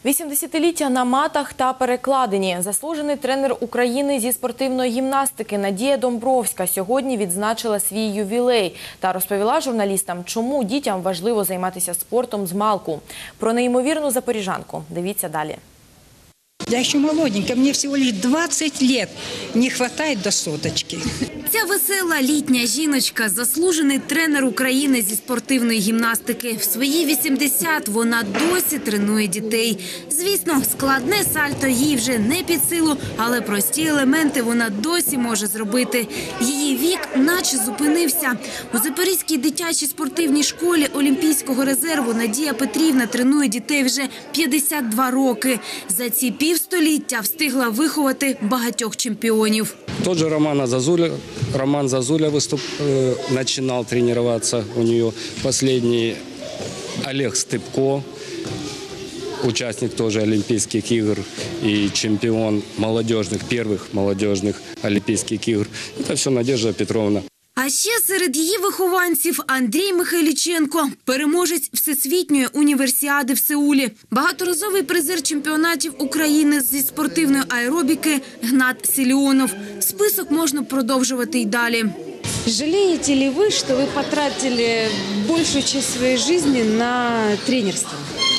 80-ліття на матах та перекладині. Заслужений тренер України зі спортивної гімнастики Надія Домбровська сьогодні відзначила свій ювілей та розповіла журналістам, чому дітям важливо займатися спортом змалку. Про неймовірну запоріжанку дивіться далі. Я еще молоденькая, мне всего лишь 20 лет, не хватает до соточки. Ця весела літня жіночка – заслужений тренер України зі спортивної гімнастики. В свої 80 вона досі тренує дітей. Звісно, складне сальто їй вже не під силу, але прості елементи вона досі може зробити. Її вік наче зупинився. У Запорізькій дитячій спортивній школі Олімпійського резерву Надія Петрівна тренує дітей вже 52 роки. За ці півстоліття встигла виховати багатьох чемпіонів. Тот же Роман Зазуля начинал тренироваться у нее. Последний Олег Степко, участник тоже Олимпийских игр и чемпион первых молодежных Олимпийских игр. Это все Надежда Петровна. А ще серед її вихованців Андрій Михайліченко, переможець Всесвітньої універсіади в Сеулі, багаторазовий призер чемпіонатів України зі спортивної аеробіки Гнат Сіліонов. Список можна продовжувати й далі. Жалеете ли вы, что вы потратили большую часть своей жизни на тренерство?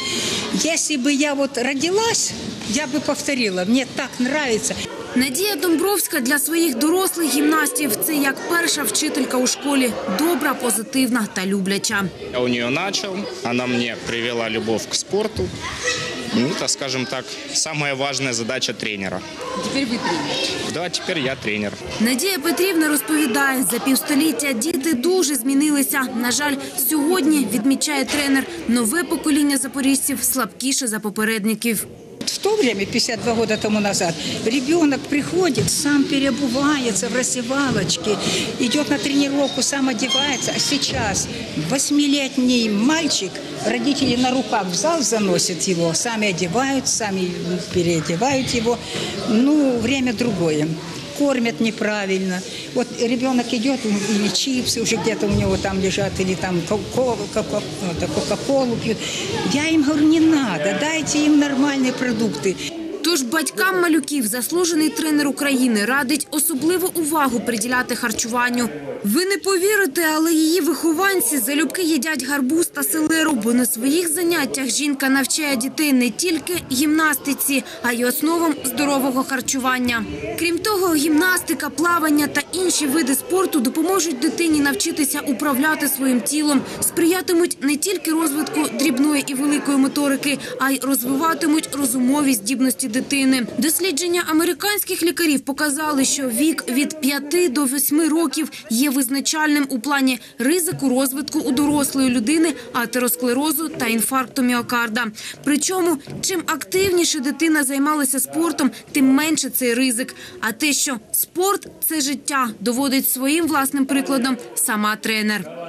Если бы я родилась, я бы повторила, мне так нравится. Надія Домбровська для своїх дорослих гімнастів – це як перша вчителька у школі. Добра, позитивна та любляча. Я у нее начал, она мне привела любовь к спорту. Это, скажем так, самая важная задача тренера. Теперь вы тренер? Да, теперь я тренер. Надія Петрівна розповідає, за півстоліття діти дуже змінилися. На жаль, сьогодні, відмічає тренер, нове покоління запоріжців слабкіше за попередників. В то время, 52 года тому назад, ребенок приходит, сам переобувается в раздевалочке, идет на тренировку, сам одевается. А сейчас 8-летний мальчик, родители на руках в зал заносят его, сами одевают, сами переодевают его. Время другое. Кормят неправильно. Вот ребенок идет, или чипсы уже где-то у него там лежат, или там кока-колу пьют. Я им говорю, не надо, дайте им нормальные продукты. Тож батькам малюків заслужений тренер України радить особливу увагу приділяти харчуванню. Ви не повірите, але її вихованці залюбки їдять гарбуз та селеру, бо на своїх заняттях жінка навчає дітей не тільки гімнастиці, а й основам здорового харчування. Крім того, гімнастика, плавання та інші види спорту допоможуть дитині навчитися управляти своїм тілом, сприятимуть не тільки розвитку дрібної і великої моторики, а й розвиватимуть розумові здібності дитини. Дослідження американських лікарів показали, що вік від 5 до 8 років є визначальним у плані ризику розвитку у дорослої людини атеросклерозу та інфаркту міокарда. Причому, чим активніше дитина займалася спортом, тим менше цей ризик. А те, що спорт – це життя, доводить своїм власним прикладом сама тренер.